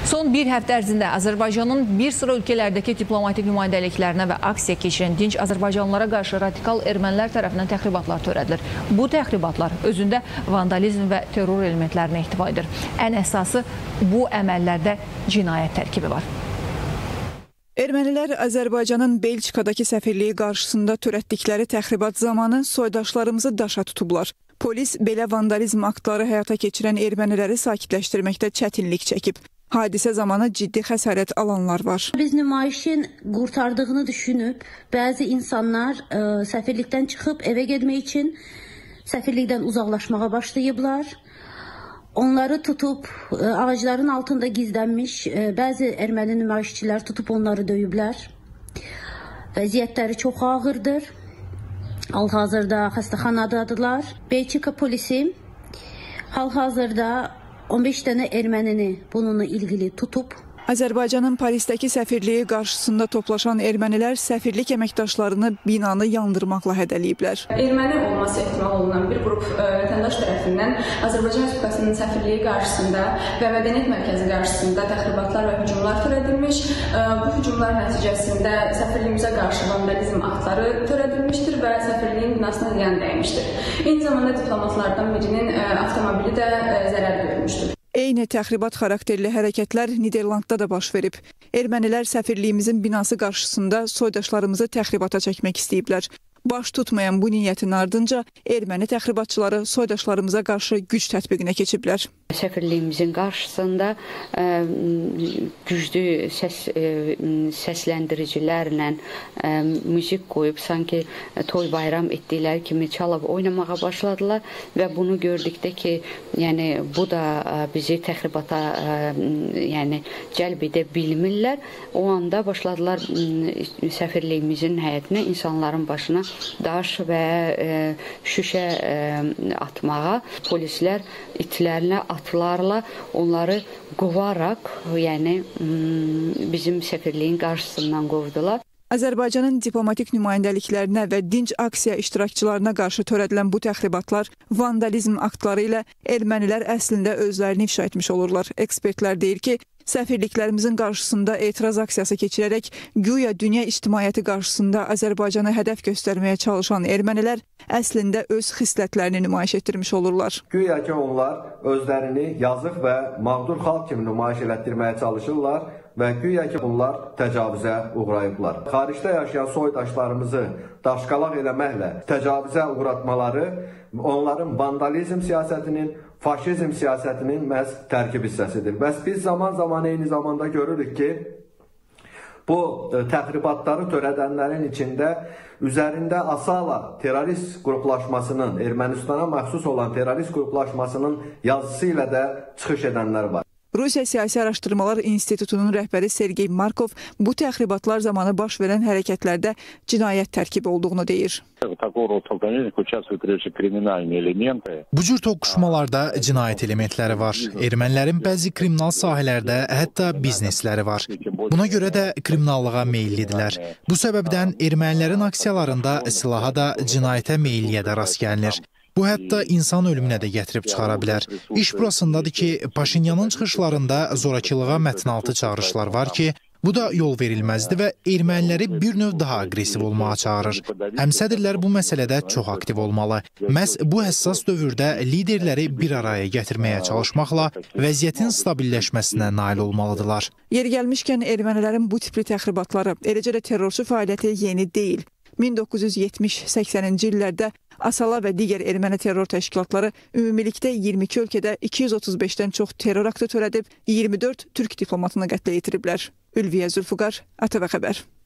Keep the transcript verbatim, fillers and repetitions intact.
Son bir həftə ərzində Azərbaycanın bir sıra ölkələrdəki diplomatik nümayəndəliklərinə və aksiya keçirən dinc azərbaycanlılara qarşı radikal ermənilər tərəfindən təxribatlar törədilir. Bu təxribatlar özündə vandalizm və terror elementlərinə ehtiva edir. Ən əsası bu əməllərdə cinayət tərkibi var. Ermənilər Azərbaycanın Belçikadakı səfirliyi qarşısında törətdikləri təxribat zamanı soydaşlarımızı daşa tutublar. Polis belə vandalizm aktları həyata keçirən erməniləri sakitləşdirməkdə çətinlik çəkib. Hadisə zamanı ciddi xəsarət alanlar var. Biz nümayişin qurtardığını düşünüb, bəzi insanlar ə, səfirlikdən çıxıb evə getmək üçün səfirlikdən uzaqlaşmağa başlayıblar. Onları tutub ə, ağacların altında gizlənmiş ə, bəzi erməni nümayişçilər tutub onları döyüblər. Vəziyyətləri çox ağırdır. Hal-hazırda xəstəxanadadılar. Belçika polisi hal-hazırda on beş dənə ermənini bununla ilgili tutub. Azərbaycanın Parisdəki səfirliyi qarşısında toplaşan ermənilər səfirlik əməkdaşlarını binanı yandırmaqla hədələyiblər. Erməni olması ehtimal olunan bir qrup vətəndaş tərəfindən Azərbaycan Respublikasının səfirliyi qarşısında və mədəniyyət mərkəzi qarşısında təxribatlar və hücumlar törədilmiş. Bu hücumlar nəticəsində səfirliyimizə qarşı vandalizm aktları törədilmişdir və səfirliyin binasına ziyan dəymişdir. Eyni zamanda diplomatlardan birinin avtomobili də zərər görmüşdür. Eyni təxribat xarakterli hərəkətlər Niderlandda da baş verib. Ermənilər səfirliyimizin binası qarşısında soydaşlarımızı təxribata çəkmək istəyiblər. Baş tutmayan bu niyyətin ardınca erməni təxribatçıları soydaşlarımıza qarşı güc tətbiqinə keçiblər. Səfirliyimizin qarşısında ə, güclü səs, ə, səsləndiricilərlə ə, müzik qoyub, sanki toy bayram etdikləri kimi çalıb oynamağa başladılar və bunu gördükdə ki, yəni bu da ə, bizi təxribata ə, yəni cəlb edə bilmirlər. O anda başladılar ə, səfirliyimizin həyətinə insanların başına daş və ə, şüşə ə, atmağa, polislər itlərinə atlarla onları qovaraq, yəni bizim səfirliyin qarşısından qovdular. Azərbaycanın diplomatik nümayəndəliklərinə və dinc aksiya iştirakçılarına qarşı törədilən bu təxribatlar vandalizm aktları ilə ermənilər əslində özlərini ifşa etmiş olurlar. Ekspertlər deyir ki, səfirliklərimizin qarşısında etiraz aksiyası keçirərək güya dünya ictimaiyyəti qarşısında Azərbaycanı hədəf göstərməyə çalışan ermənilər əslində öz xislətlərini nümayiş etdirmiş olurlar. Güya ki onlar özlərini yazıq və mağdur xalq kimi nümayiş etdirməyə çalışırlar və güya ki bunlar təcavüzə uğrayıblar. Xaricdə yaşayan soydaşlarımızı daşqalaq eləməklə təcavüzə uğratmaları onların vandalizm siyasətinin, faşizm siyasətinin məhz tərkib hissəsidir. Bəs biz zaman-zaman eyni zamanda görürük ki, bu təxribatları törədənlərin içində üzərində Asala terrorist qruplaşmasının, Ermənistana məxsus olan terrorist qruplaşmasının yazısı ilə də çıxış edənlər var. Rusiya Siyasi Araşdırmalar İnstitutunun rəhbəri Sergey Markov bu təxribatlar zamanı baş verən hərəkətlərdə cinayət tərkibi olduğunu deyir. Bu cür toqquşmalarda cinayət elementləri var. Ermənilərin bəzi kriminal sahələrdə hətta biznesləri var. Buna görə də kriminallığa meyillidirlər. Bu səbəbdən ermənilərin aksiyalarında silaha da cinayətə meyilliyə də rast gəlinir. Bu hətta insan ölümünə də gətirib çıxara bilər. İş burasındadır ki, Paşinyanın çıxışlarında zorakılığa mətnaltı çağırışlar var ki, bu da yol verilməzdir və erməniləri bir növ daha aqressiv olmağa çağırır. Həmsədrlər bu məsələdə çox aktiv olmalı. Məhz bu həssas dövrdə liderləri bir araya gətirməyə çalışmaqla vəziyyətin stabilləşməsinə nail olmalıdırlar. Yeri gəlmişkən ermənilərin bu tipli təxribatları, eləcə də terrorçu fəaliyyəti yeni deyil. min doqquz yüz yetmiş səksəninci illərdə Asala və digər erməni terror təşkilatları ümumilikdə iyirmi iki ölkədə iki yüz otuz beşdən çox terror aktı törədib, iyirmi dörd türk diplomatını qətlə yetiriblər. Ülviyə Zülfüqar, A T V Xəbər.